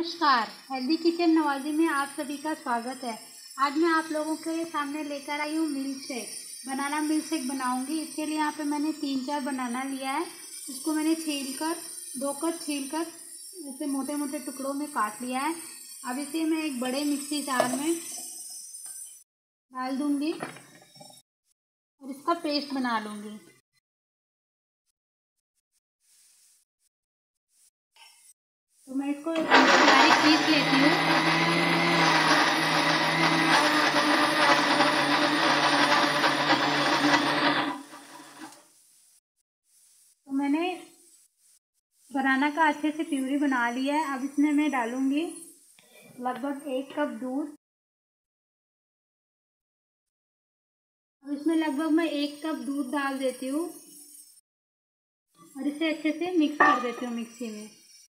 नमस्कार, healthy kitchen नवाजी में आप सभी का स्वागत है। आज मैं आप लोगों के सामने लेकर आई हूँ milk shake. Banana milk shake बनाऊंगी। इसके लिए यहाँ पे मैंने 3-4 बनाना लिया है। इसको मैंने छीलकर 2 कप छीलकर इसे मोटे मोटे टुकड़ों में काट लिया है। अब इसे मैं एक बड़े मिक्सी जार में डाल दूंगी और इसका पेस्ट बना लूँगी। तो मैं इसको बारीक पीस लेती हूँ। तो मैंने बनाना का अच्छे से प्यूरी बना लिया है। अब इसमें मैं डालूंगी लगभग 1 कप दूध। अब इसमें लगभग मैं 1 कप दूध डाल देती हूँ और इसे अच्छे से मिक्स कर देती हूँ मिक्सी में।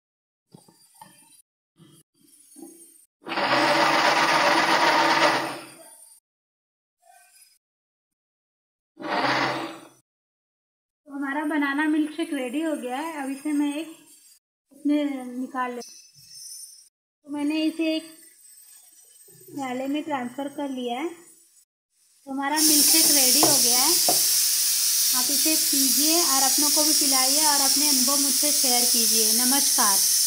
तो हमारा बनाना मिल्क शेक रेडी हो गया है। अब इसे मैं इसमें निकाल ले। तो मैंने इसे एक प्याले में ट्रांसफ़र कर लिया है। तो हमारा मिल्क शेक रेडी हो गया है। आप इसे पीजिए और अपनों को भी पिलाइए और अपने अनुभव मुझसे शेयर कीजिए। नमस्कार।